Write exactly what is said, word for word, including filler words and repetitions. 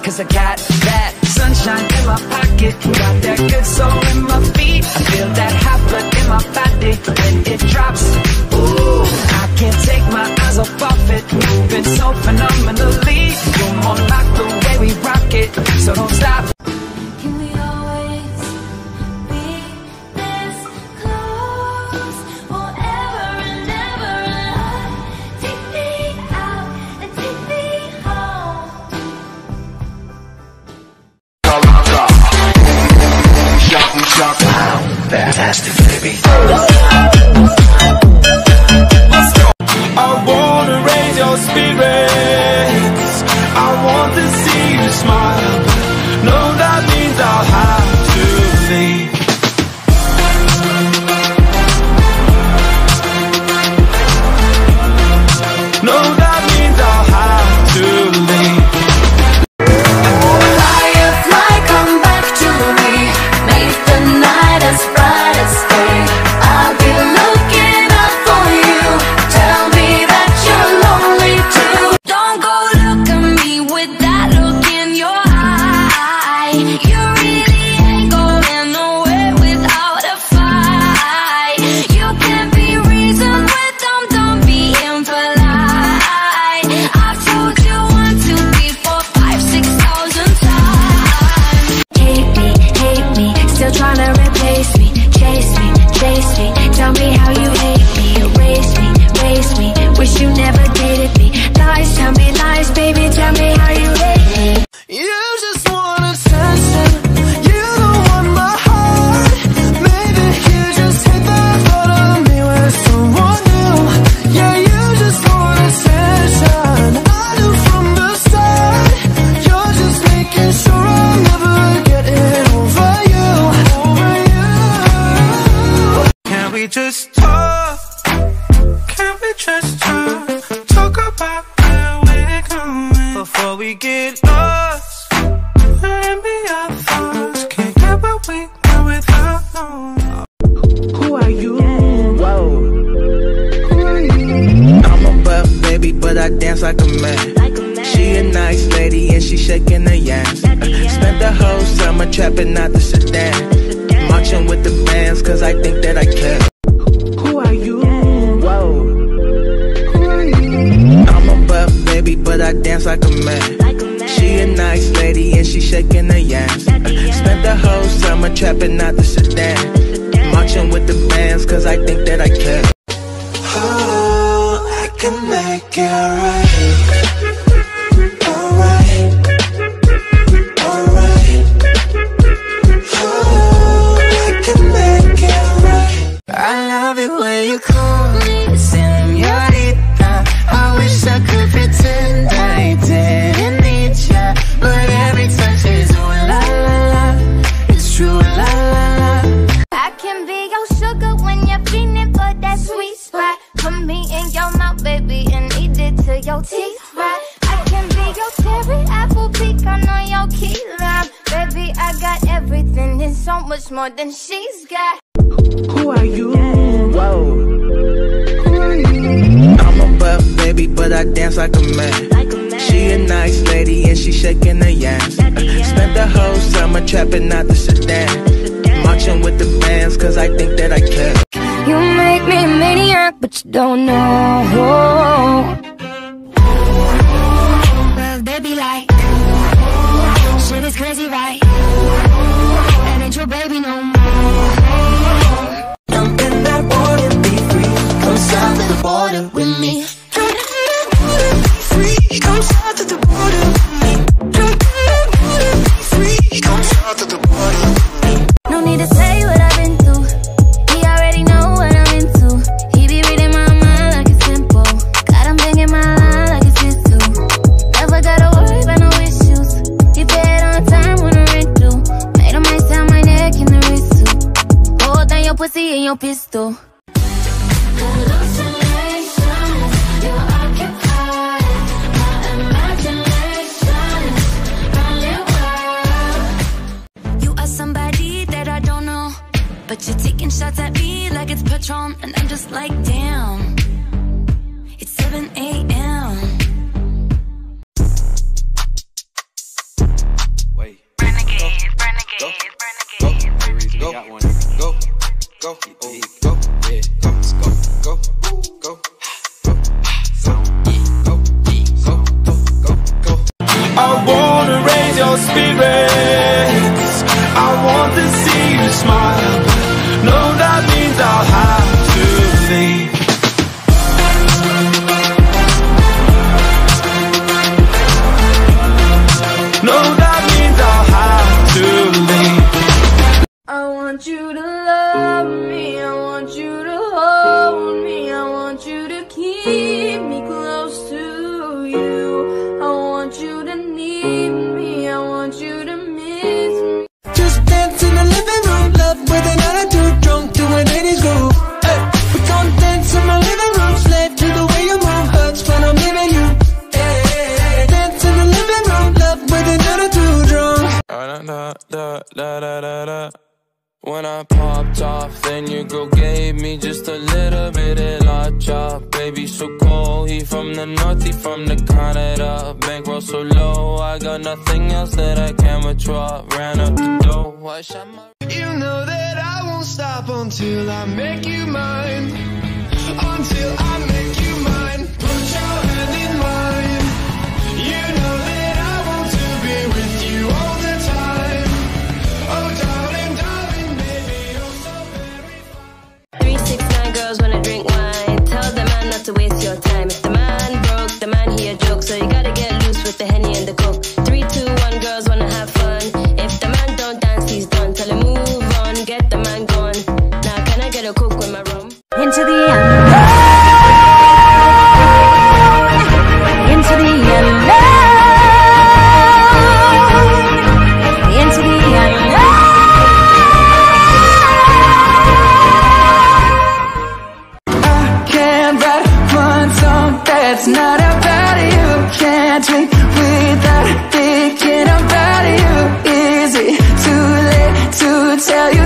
cause I got that sunshine in my pocket, got that good soul in my feet. I feel that hot blood in my body when it drops. Ooh, I can't take my eyes off of it, moving so phenomenally. You're more like the way we rock it, so don't stop. Fantastic, baby. I wanna raise your spirits. I want to see you smile. No, that means I'll have to leave. No, that means I'll have to leave. Firefly, come back to me. Make the night as bright as day. I'll be looking out for you. Tell me that you're lonely too. Don't go look at me with that look in your eye. You really ain't going nowhere without a fight. You can't be reasoned with them, don't be impolite. I've told you one, two, three, four, five, six thousand times. Hate me, hate me, still trying to replace me. Chase me, chase me, tell me how you hate me. Erase me, erase me, wish you never dated me. Lies, tell me lies, baby, tell me how you hate me. You just want attention. You don't want my heart. Maybe you just hit the thought of me with someone new. Yeah, you just want attention. I knew from the start. You're just making sure I'm never getting over you. Over you. Can we just talk? Can we just talk? Talk about where we're going before we get lost. And be our thoughts. Can't get what we know without knowing. Who are you? Whoa. Who are you? I'm a buff baby, but I dance like a man. She a nice lady and she shaking her yams. Uh, spent the whole summer trapping out the sedan, marching with the bands cause I think that I can. Who are you? Whoa. Who are you? I'm a buff baby, but I dance like a man. She a nice lady and she shaking her yams. Uh, spent the whole summer trapping out the sedan, marching with the bands cause I think that I can. Oh, I can make it right. Alright. Alright. Oh, I can make it right. I love it when you call me señorita. I wish I could pretend I didn't need ya, but every touch is ooh la la la. It's true la la la. I can be your sugar when you're feeling for that sweet spot. Put me in your mouth, baby, and eat it till your teeth rot. I can be your cherry apple pecan on your key lime. Baby, I got everything and so much more than she's got. Who are you? Whoa. Who are you? I'm a buff baby, but I dance like a man. She a nice lady and she shaking her yams. Uh, spent the whole summer trapping out the sedan, marching with the bands cause I think that I can. You make me a maniac, but you don't know. Well, baby, like, shit is crazy, right? And ain't your baby no more. Jump in that water, be free. Come south of the border with me. Jump in that water, be free. Come south of the border with me. Jump in that water, be free. Come south of the border with me. No need to say what I've been through. He already know what I'm into. He be reading my mind like it's simple. Got him banging my line like it's his too. Never gotta worry about no issues. He paid on time when I rent due. Made him ice down my neck in the wrist too. Hold down your pussy and your pistol. Hallucinations, you're occupied. My imaginations, running wild. You are somebody that I don't know, but you're taking shots at me like it's Patron, and I'm just like, damn. It's seven A M go, go, go, go, go, go, yeah, go, go, go, go, go, go, go, go. I wanna raise your spirits. I want to see you smile. No, that means I'll have to leave. No, that means I'll have to leave. I want you to love me, I want you to hold me, I want you to keep me close to you. I want you to need me, I want you to miss me. Just dance in the living room, love with an attitude, drunk to a ladies groove. Hey, we gon' dance in my living room, slave to the way you move, hurts when I'm leaving you. Hey, hey, hey. Dance in the living room, love with an attitude, drunk. Da da da da da da da. When I popped off, then your girl gave me just a little bit of la chop. Baby so cold, he from the north, he from the Canada. Bankroll so low, I got nothing else that I can withdraw. Ran up the dough, I shot my. You know that I won't stop until I make you mine. Until I make you mine. Put your hand in mine. You know that I want to be with you all the time. Oh darling, darling, baby, you're so very fine. Three, six, nine girls wanna drink wine. Tell the man not to waste your time. If the man broke, the man he a joke. So you gotta get loose with the Henny and the Coke. Three, two, one, girls wanna have fun. If the man don't dance, he's done. Tell him move on, get the man gone. Now can I get a Coke with my rum? Into the unknown, into the unknown, into the unknown. I can't write one song that's not about you. Can't drink without thinking about you. Is it too late to tell you?